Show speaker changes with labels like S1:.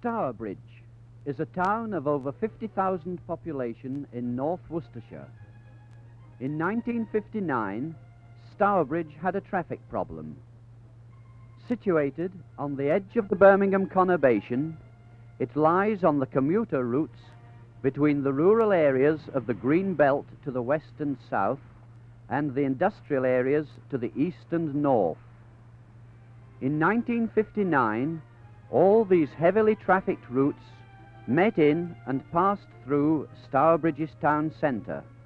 S1: Stourbridge is a town of over 50,000 population in North Worcestershire. In 1959, Stourbridge had a traffic problem. Situated on the edge of the Birmingham conurbation, it lies on the commuter routes between the rural areas of the Green Belt to the west and south and the industrial areas to the east and north. In 1959, all these heavily trafficked routes met in and passed through Stourbridge's town centre.